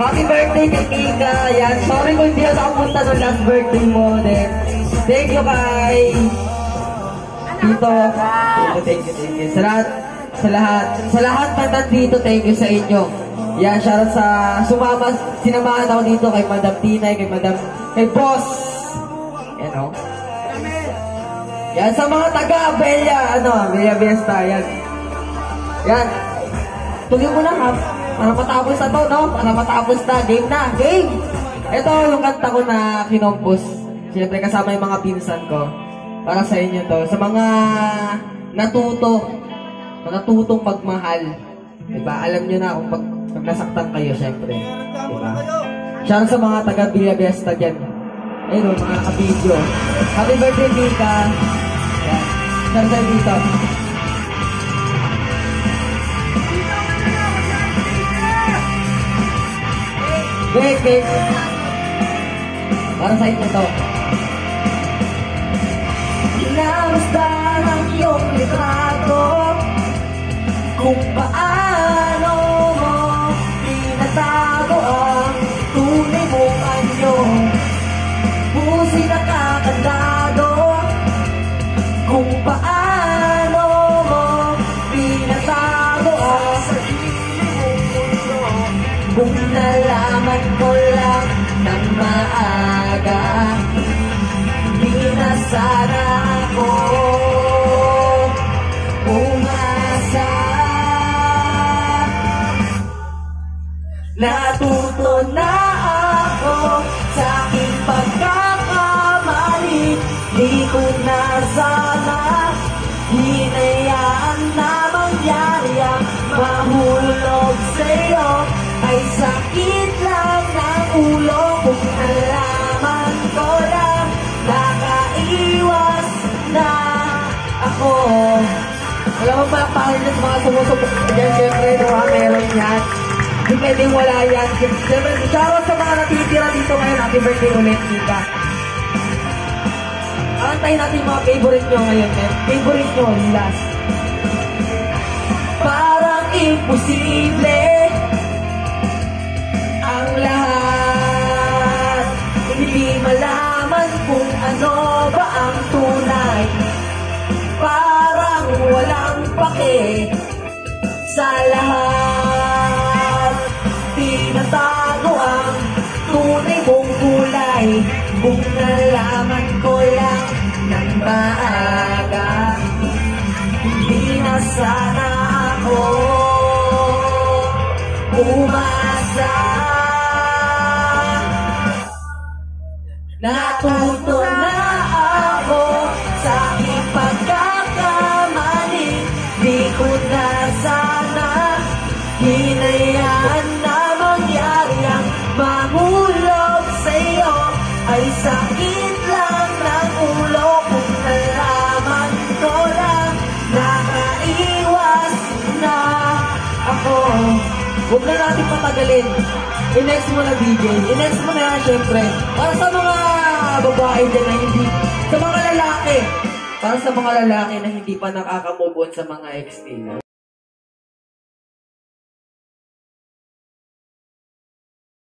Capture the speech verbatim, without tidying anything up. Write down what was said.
Happy birthday kay Kika. Yan, sorry kung hindi ako nakapunta ng last birthday mo. Then, thank you kay Tito. Thank you, thank you. Sa lahat, sa lahat, sa lahat pa nandito, thank you sa inyo. Yan, shoutout sa sumama, sinamahan ako dito kay Madam Tinay, kay Madam, kay Boss. Yan o. Yan, sa mga taga Bella, ano, Bella Fiesta, yan. Yan. Tuloy mo na, ha? Para matapos na to, no? Para matapos na, game na, game! Ito yung kanta ko na kinompos. Siyempre kasama yung mga pinsan ko. Para sa inyo to. Sa mga natuto, natutong magmahal. Diba? Alam nyo na kung pag, pag nasaktan kayo, siyempre. Diba? Siya sa mga taga Villa Fiesta dyan. Ayun o, mga naka-video. Happy birthday, Vika. Yan. Siya sa dito. Wait, wait. Para sa inyo to. Inamasdan ang iyong litrato kung paano mo pinatago ang tunay mong anyo. Pusi nakakandado kung paano mo pinatago ang sarili mong mundo. Kung nalaman ko lang ng maaga, di na sana ako umasa. Natuto na ako sa aking pagkakamali. Di ko na sana hinayaan na mangyari ang mahulog sa'yo. Ay sakit lang ng ulo kung nalaman ko lang nakaiwas na ako. Wala mo pala pakilin sa mga sumusupok dyan, siyempre, mga meron yan. Hindi pwedeng wala yan. Siyempre, shoutout sa mga natitira dito ngayon. Happy birthday ulit, Kika. Antayin natin yung mga favorite nyo ngayon, eh. Favorite nyo, last. Parang imposible ang lahat. Hindi malaman kung ano ba ang tunay. Parang walang pake sa lahat. Tinatago ang tunay mong kulay. Kung nalaman ko lang ng maaga, hindi na sana ako umasa. Natuto na ako sa aking pagkakamali. Di ko na sana hinayaan na mangyari ang mahulog sa'yo. Ay sakit lang ng ulo kung nalaman ko lang nakaiwas na ako. Huwag na natin patagalin. I-next mo na, D J. I-next mo na yan, syempre. Para sa mga babae dyan na hindi, sa mga lalaki. Para sa mga lalaki na hindi pa nakaka-move on sa mga ex nila.